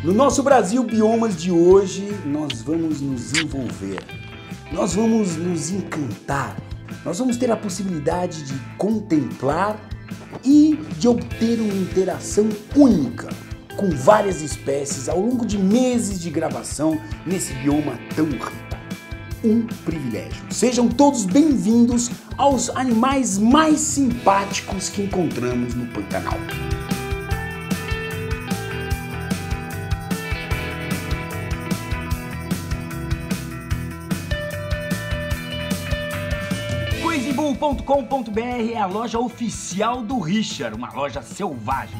No nosso Brasil Biomas de hoje, nós vamos nos envolver, nós vamos nos encantar, nós vamos ter a possibilidade de contemplar e de obter uma interação única com várias espécies ao longo de meses de gravação nesse bioma tão rico. Um privilégio. Sejam todos bem-vindos aos animais mais simpáticos que encontramos no Pantanal. Coisebom.com.br é a loja oficial do Richard, uma loja selvagem.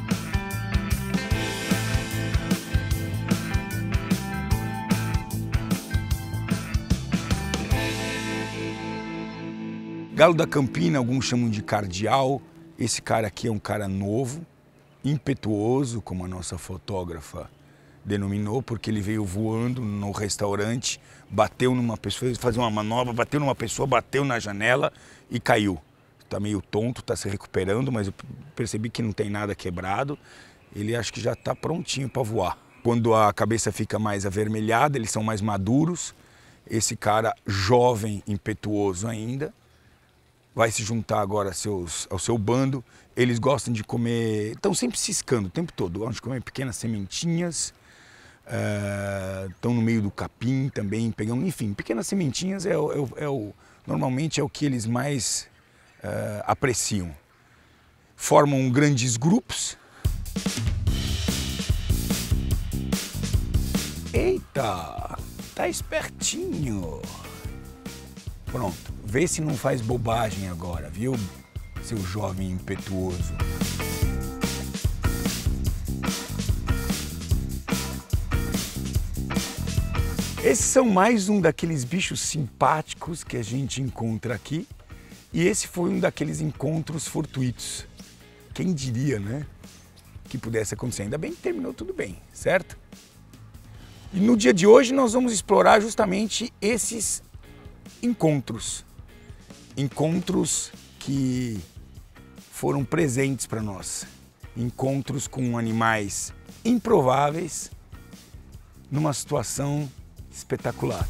Galo da Campina, alguns chamam de cardeal. Esse cara aqui é um cara novo, impetuoso, como a nossa fotógrafa denominou, porque ele veio voando no restaurante, bateu numa pessoa, fazia uma manobra, bateu numa pessoa, bateu na janela e caiu. Está meio tonto, está se recuperando, mas eu percebi que não tem nada quebrado. Ele acho que já está prontinho para voar. Quando a cabeça fica mais avermelhada, eles são mais maduros. Esse cara jovem, impetuoso ainda, vai se juntar agora ao seu bando. Eles gostam de comer, estão sempre ciscando o tempo todo, gostam de comer pequenas sementinhas, estão no meio do capim também, pegando, enfim, pequenas sementinhas normalmente é o que eles mais apreciam. Formam grandes grupos. Eita, tá espertinho. Pronto, vê se não faz bobagem agora, viu, seu jovem impetuoso. Esses são mais um daqueles bichos simpáticos que a gente encontra aqui. E esse foi um daqueles encontros fortuitos. Quem diria, né, que pudesse acontecer. Ainda bem que terminou tudo bem, certo? E no dia de hoje nós vamos explorar justamente esses encontros que foram presentes para nós, encontros com animais improváveis numa situação espetacular.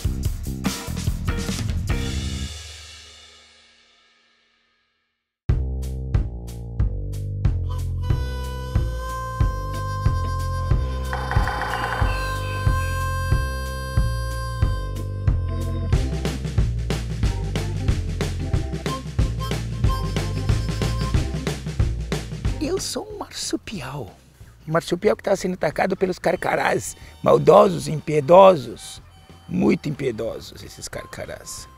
Eu sou um marsupial. Um marsupial que está sendo atacado pelos carcarás, maldosos, impiedosos. Muito impiedosos esses carcarás.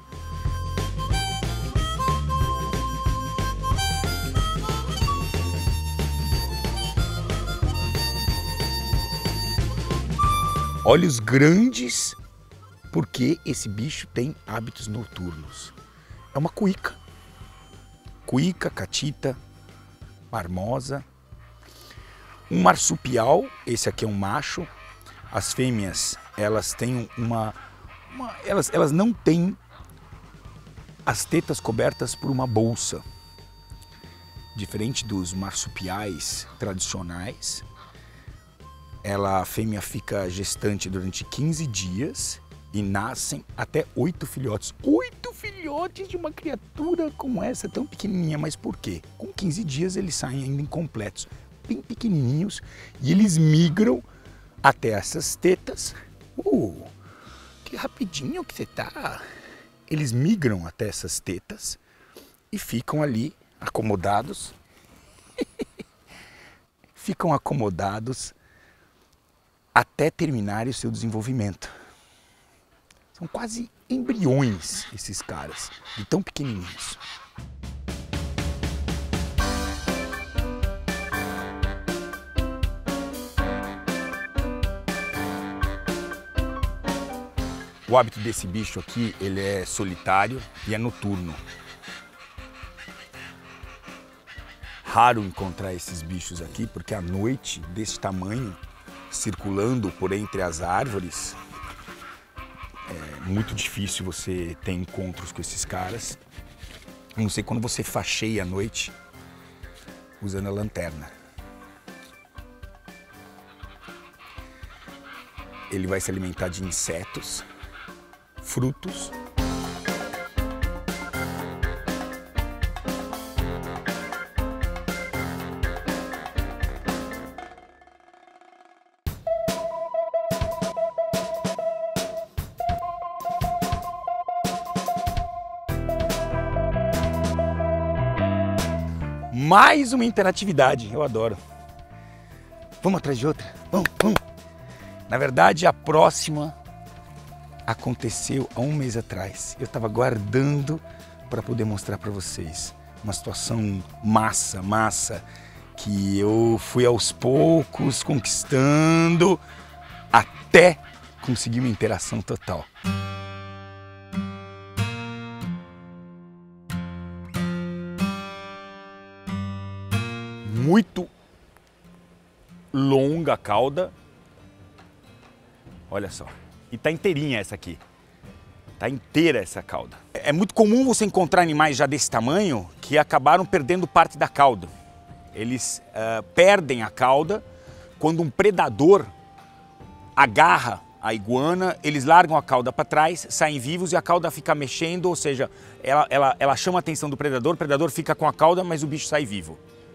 Olhos grandes, porque esse bicho tem hábitos noturnos. É uma cuíca. Cuíca, catita, marmosa. Um marsupial, esse aqui é um macho. As fêmeas, elas têm elas não têm as tetas cobertas por uma bolsa. Diferente dos marsupiais tradicionais, a fêmea fica gestante durante 15 dias e nascem até 8 filhotes. 8 filhotes de uma criatura como essa, tão pequenininha. Mas por quê? Com 15 dias eles saem ainda incompletos, bem pequenininhos, e eles migram até essas tetas. Que rapidinho que você tá! Eles migram até essas tetas e ficam ali acomodados. Ficam acomodados até terminarem o seu desenvolvimento. São quase embriões esses caras, de tão pequenininhos. O hábito desse bicho aqui, ele é solitário e é noturno. Raro encontrar esses bichos aqui, porque à noite, desse tamanho, circulando por entre as árvores, é muito difícil você ter encontros com esses caras. A não ser quando você faxeia à noite usando a lanterna. Ele vai se alimentar de insetos, frutos. Mais uma interatividade, eu adoro. Vamos atrás de outra? Vamos. Na verdade, a próxima aconteceu há um mês atrás. Eu estava guardando para poder mostrar para vocês. Uma situação massa, que eu fui aos poucos conquistando até conseguir uma interação total. Muito longa a cauda, olha só, e tá inteirinha essa aqui, tá inteira essa cauda. É muito comum você encontrar animais já desse tamanho que acabaram perdendo parte da cauda. Eles perdem a cauda quando um predador agarra a iguana, eles largam a cauda para trás, saem vivos e a cauda fica mexendo, ou seja, ela chama a atenção do predador, o predador fica com a cauda, mas o bicho sai vivo.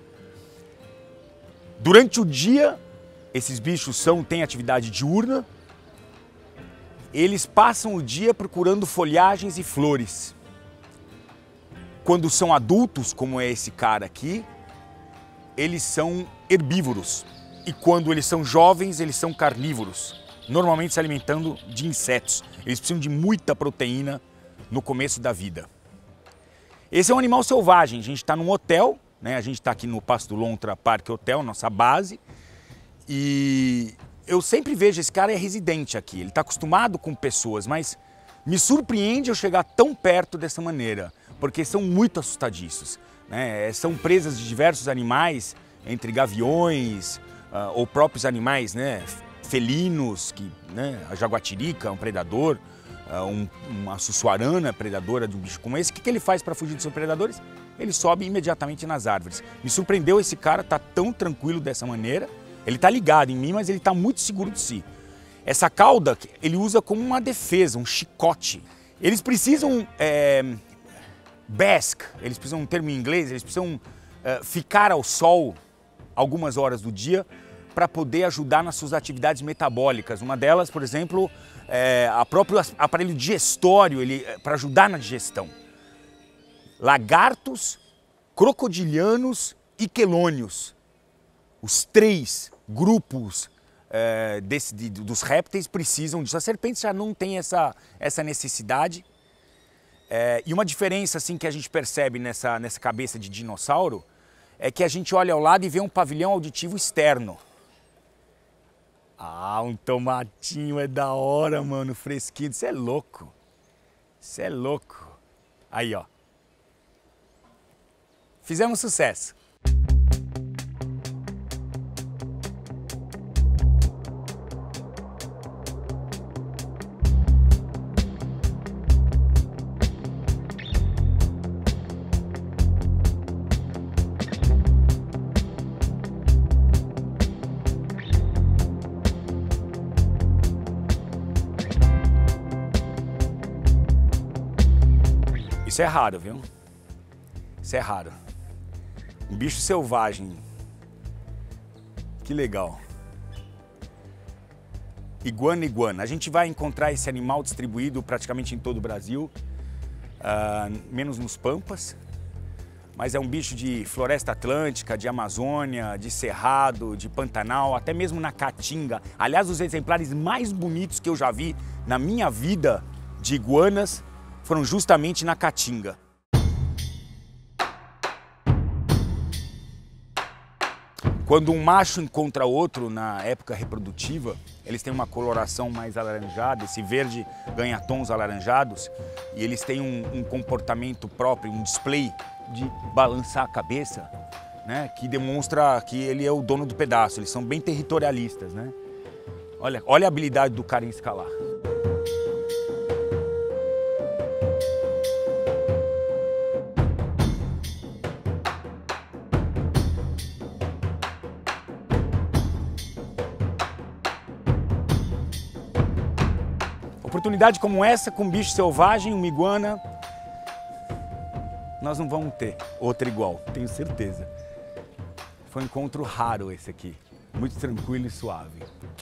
Durante o dia, esses bichos têm atividade diurna, eles passam o dia procurando folhagens e flores. Quando são adultos, como é esse cara aqui, eles são herbívoros. E quando eles são jovens, eles são carnívoros, normalmente se alimentando de insetos. Eles precisam de muita proteína no começo da vida. Esse é um animal selvagem, a gente está num hotel, a gente está aqui no Passo do Lontra Parque Hotel, nossa base, e eu sempre vejo esse cara é residente aqui, ele está acostumado com pessoas, mas me surpreende eu chegar tão perto dessa maneira, porque são muito assustadiços, né? São presas de diversos animais, entre gaviões ou próprios animais, né? Felinos, a jaguatirica é um predador, uma sussuarana predadora de um bicho como esse. O que ele faz para fugir dos seus predadores? Ele sobe imediatamente nas árvores. Me surpreendeu esse cara tá tão tranquilo dessa maneira. Ele tá ligado em mim, mas ele tá muito seguro de si. Essa cauda ele usa como uma defesa, um chicote. Eles precisam bask, eles precisam um termo em inglês, eles precisam ficar ao sol algumas horas do dia para poder ajudar nas suas atividades metabólicas. Uma delas, por exemplo, o próprio aparelho digestório, para ajudar na digestão. Lagartos, crocodilianos e quelônios. Os três grupos dos répteis precisam disso. A serpente já não tem essa necessidade. E uma diferença assim, que a gente percebe nessa cabeça de dinossauro é que a gente olha ao lado e vê um pavilhão auditivo externo. Ah, um tomatinho é da hora, mano, fresquinho. Isso é louco. Isso é louco. Aí, ó. Fizemos sucesso. Isso é raro, viu? Isso é raro. Um bicho selvagem. Que legal. Iguana. A gente vai encontrar esse animal distribuído praticamente em todo o Brasil, menos nos Pampas. Mas é um bicho de floresta atlântica, de Amazônia, de Cerrado, de Pantanal, até mesmo na Caatinga. Aliás, os exemplares mais bonitos que eu já vi na minha vida de iguanas foram justamente na Caatinga. Quando um macho encontra outro na época reprodutiva, eles têm uma coloração mais alaranjada, esse verde ganha tons alaranjados, e eles têm um comportamento próprio, um display de balançar a cabeça, né, que demonstra que ele é o dono do pedaço. Eles são bem territorialistas, né? Olha a habilidade do cara em escalar. Oportunidade como essa, com um bicho selvagem, uma iguana, nós não vamos ter outra igual, tenho certeza. Foi um encontro raro esse aqui, muito tranquilo e suave.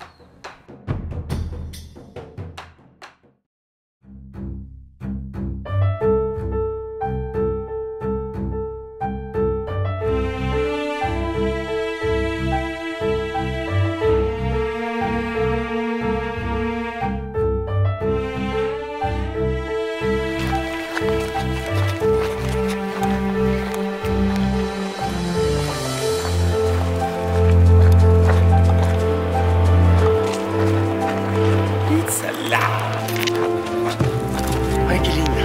Olha que linda!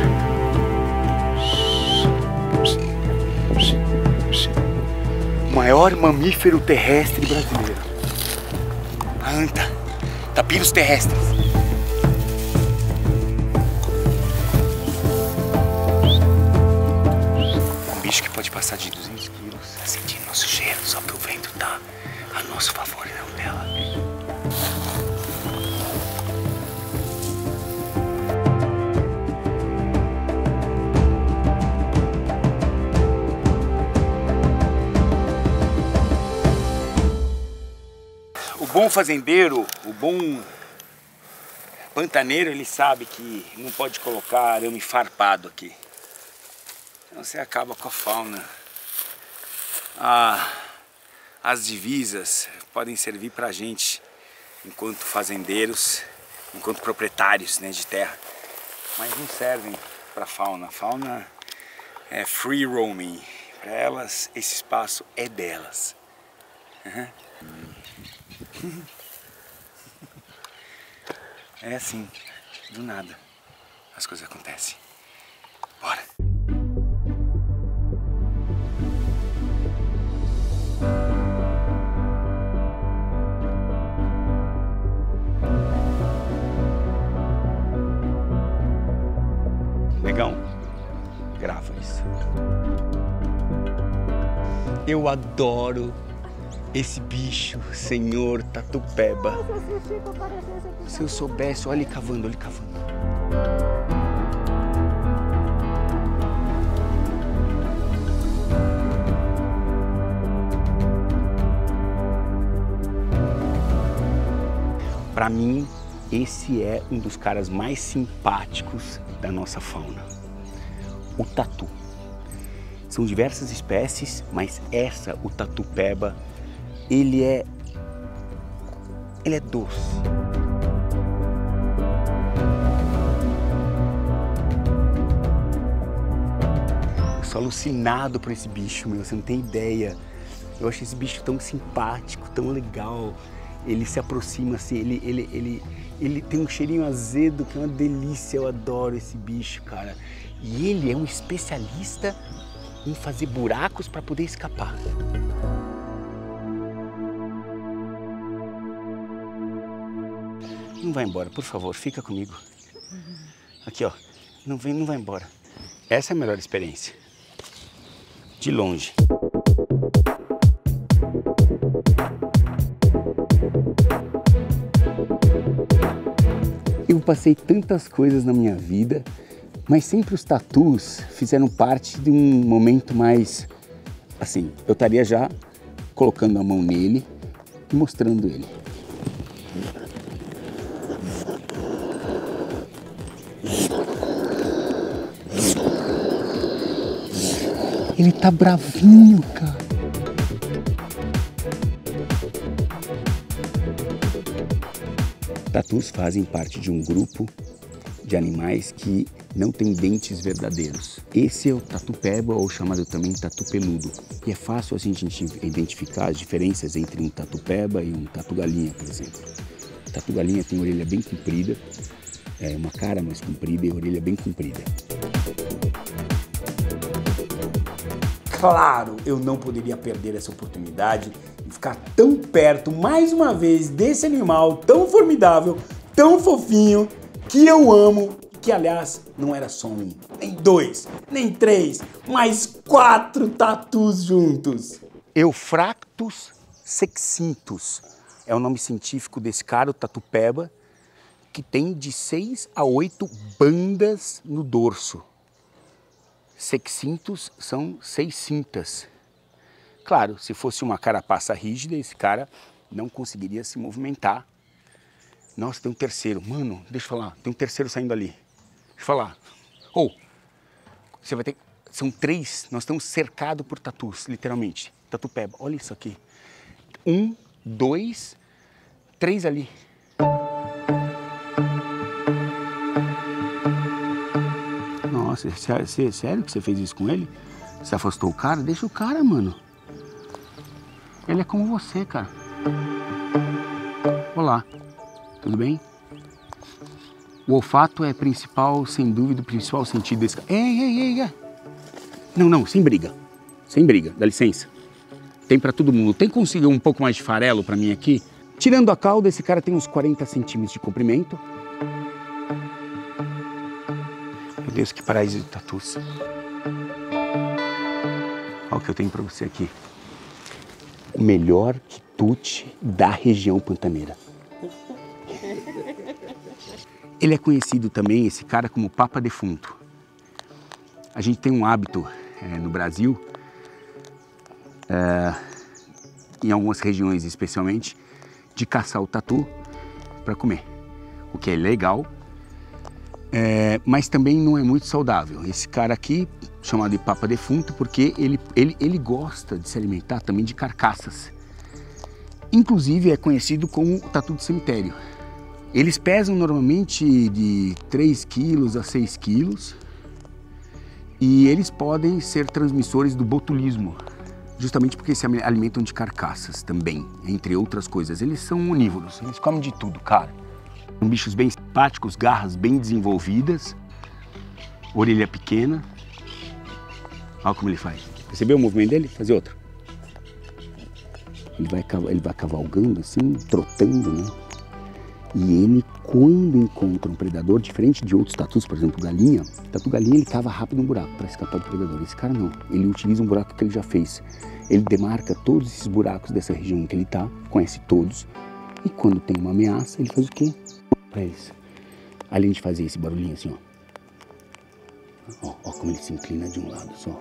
O maior mamífero terrestre brasileiro. A anta. Tapiros terrestres. Um bicho que pode passar de 200 quilos. Sentindo nosso cheiro, só que o vento tá a nosso favor, não dela. O bom fazendeiro, o bom pantaneiro, ele sabe que não pode colocar arame farpado aqui. Então você acaba com a fauna. As divisas podem servir pra gente enquanto fazendeiros, enquanto proprietários, né, de terra, mas não servem pra fauna. A fauna é free roaming. Para elas, esse espaço é delas. É assim, do nada, as coisas acontecem. Bora! Negão, grava isso. Eu adoro esse bicho, senhor Tatupeba. Se eu soubesse, olha ele cavando, olha ele cavando. Para mim, esse é um dos caras mais simpáticos da nossa fauna. O tatu. São diversas espécies, mas essa, o Tatupeba, ele é doce. Eu sou alucinado por esse bicho, meu, você não tem ideia. Eu acho esse bicho tão simpático, tão legal. Ele se aproxima assim, ele tem um cheirinho azedo que é uma delícia. Eu adoro esse bicho, cara. E ele é um especialista em fazer buracos para poder escapar. Não vai embora, por favor, fica comigo. Aqui, ó, não vai embora. Essa é a melhor experiência. De longe. Eu passei tantas coisas na minha vida, mas sempre os tatus fizeram parte de um momento mais, assim, eu estaria já colocando a mão nele e mostrando ele. Ele tá bravinho, cara. Tatus fazem parte de um grupo de animais que não tem dentes verdadeiros. Esse é o Tatupeba, ou chamado também tatu peludo. E é fácil assim, a gente identificar as diferenças entre um Tatupeba e um tatu-galinha, por exemplo. O tatu-galinha tem orelha bem comprida, uma cara mais comprida e orelha bem comprida. Claro, eu não poderia perder essa oportunidade de ficar tão perto, mais uma vez, desse animal tão formidável, tão fofinho, que eu amo, que aliás não era só um, nem dois, nem três, mas 4 tatus juntos. Euphractus sexintus é o nome científico desse cara, o Tatupeba, que tem de 6 a 8 bandas no dorso. Sexcintos são 6 cintas. Claro, se fosse uma carapaça rígida, esse cara não conseguiria se movimentar. Nossa, tem um terceiro. Mano, deixa eu falar, tem um terceiro saindo ali. Deixa eu falar. Você vai ter... São 3, nós estamos cercados por tatus, literalmente. Tatu peba, olha isso aqui. 1, 2, 3 ali. Nossa, sério que você fez isso com ele? Você afastou o cara? Deixa o cara, mano. Ele é como você, cara. Olá, tudo bem? O olfato é principal, sem dúvida, o principal sentido desse cara. Ei. Não, sem briga. Sem briga, dá licença. Tem pra todo mundo. Tem que conseguir um pouco mais de farelo pra mim aqui? Tirando a cauda, esse cara tem uns 40 centímetros de comprimento. Meu Deus, que paraíso de tatus. Olha o que eu tenho pra você aqui. O melhor quitute da região pantaneira. Ele é conhecido também, esse cara, como Papa Defunto. A gente tem um hábito no Brasil, em algumas regiões especialmente, de caçar o tatu para comer. O que é legal, mas também não é muito saudável. Esse cara aqui, chamado de Papa Defunto, porque ele gosta de se alimentar também de carcaças. Inclusive é conhecido como tatu de cemitério. Eles pesam normalmente de 3 quilos a 6 quilos e eles podem ser transmissores do botulismo, justamente porque se alimentam de carcaças também, entre outras coisas. Eles são onívoros, eles comem de tudo, cara. São bichos bem simpáticos, garras bem desenvolvidas, orelha pequena. Olha como ele faz. Percebeu o movimento dele? Fazer outro. Ele vai cavalgando assim, trotando, né? E ele, quando encontra um predador, diferente de outros tatus, por exemplo, galinha, tatu galinha, ele cava rápido um buraco para escapar do predador. Esse cara não, ele utiliza um buraco que ele já fez. Ele demarca todos esses buracos dessa região em que ele tá, conhece todos, e quando tem uma ameaça, ele faz o quê? Para eles. Além de fazer esse barulhinho assim, ó. Ó como ele se inclina de um lado só.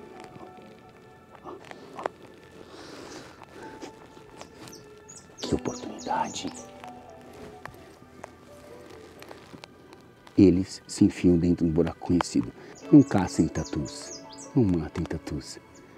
Que oportunidade. Eles se enfiam dentro de um buraco conhecido. Não caçem tatus, não matem tatus.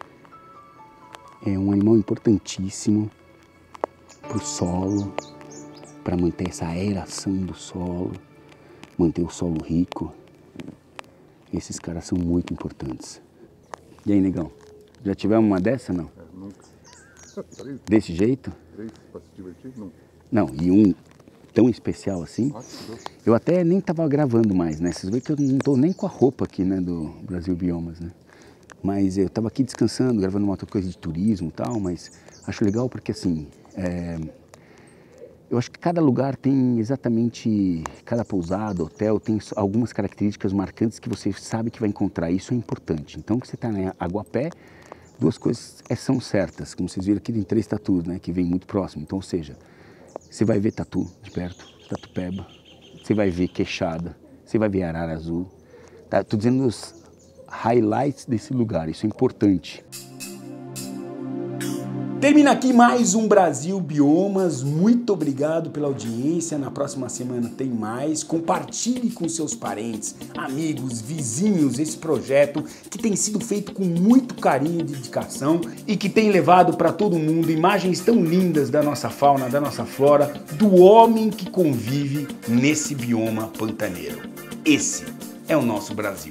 É um animal importantíssimo para o solo, para manter essa aeração do solo, manter o solo rico. Esses caras são muito importantes. E aí, negão? Já tivemos uma dessa, não? Nunca. Desse jeito? 3 para se divertir? Nunca. Não, e um tão especial assim. Eu até nem tava gravando mais, né? Vocês veem que eu não tô nem com a roupa aqui, né, do Brasil Biomas, né? Mas eu tava aqui descansando, gravando uma outra coisa de turismo e tal, mas acho legal porque assim, eu acho que cada lugar tem exatamente, cada pousada, hotel, tem algumas características marcantes que você sabe que vai encontrar, isso é importante. Então, que você tá na Aguapé, 2 coisas são certas, como vocês viram aqui tem 3 tatus, né, que vem muito próximo, então, ou seja, você vai ver tatu de perto, tatu peba, você vai ver queixada, você vai ver arara azul. Tá? Tô dizendo os highlights desse lugar, isso é importante. Termina aqui mais um Brasil Biomas. Muito obrigado pela audiência. Na próxima semana tem mais. Compartilhe com seus parentes, amigos, vizinhos esse projeto que tem sido feito com muito carinho e dedicação e que tem levado para todo mundo imagens tão lindas da nossa fauna, da nossa flora, do homem que convive nesse bioma pantaneiro. Esse é o nosso Brasil.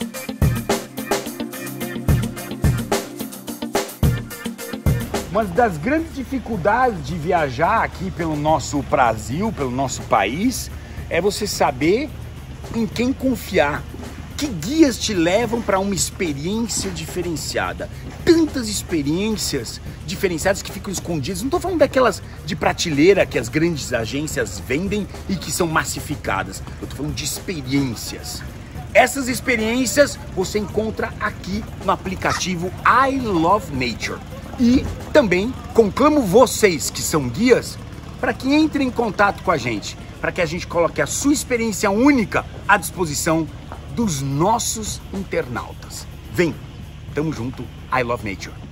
Uma das grandes dificuldades de viajar aqui pelo nosso Brasil, pelo nosso país, é você saber em quem confiar. Que guias te levam para uma experiência diferenciada? Tantas experiências diferenciadas que ficam escondidas. Não estou falando daquelas de prateleira que as grandes agências vendem e que são massificadas. Eu estou falando de experiências. Essas experiências você encontra aqui no aplicativo I Love Nature. E também conclamo vocês que são guias para que entrem em contato com a gente. para que a gente coloque a sua experiência única à disposição dos nossos internautas. Vem, tamo junto, I Love Nature.